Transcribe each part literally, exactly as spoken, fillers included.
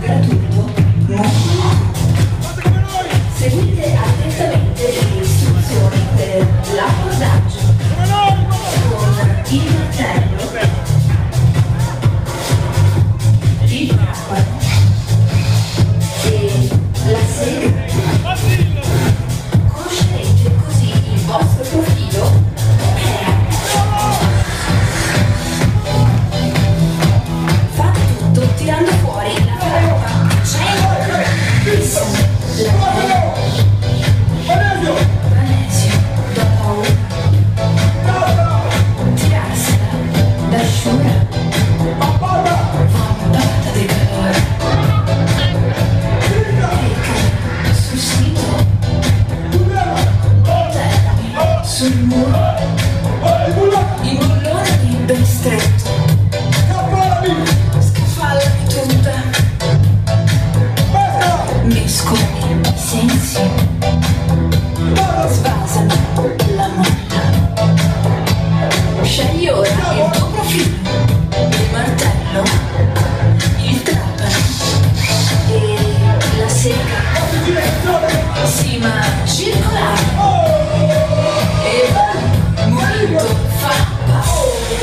gratuito Mondo. Seguite attentamente le istruzioni per l'abbordaggio con il martello, il trapano e la sega. Conoscerete così il vostro profilo reale. Fate tutto tirando fuori la parola Jason, la Vanesio, da paura, tirarsela da Shura, vambata di calore, clicca sul sito, terrami sul muro, in bullone di ben stretto, scaffallami tutta, mescoli i sensi, svasano la molla. Scegli ora il tuo profilo, il martello, il trapano e la sega. Sì, ma circolare e va, movimento fappa.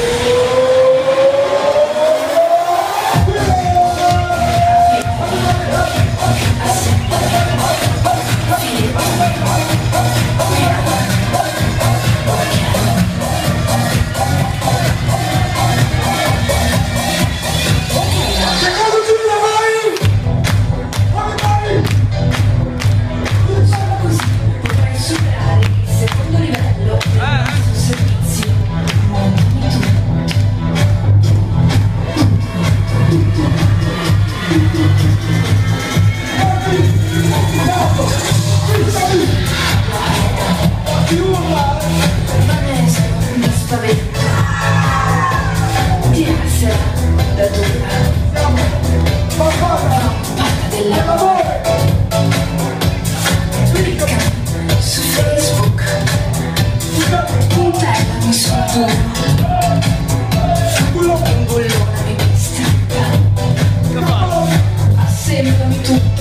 Mi spaventa tirarsela da dura, vampata dell'amore. Clicca su Facebook, puntellami sul tuo, imbullonami questa, assemblami tu.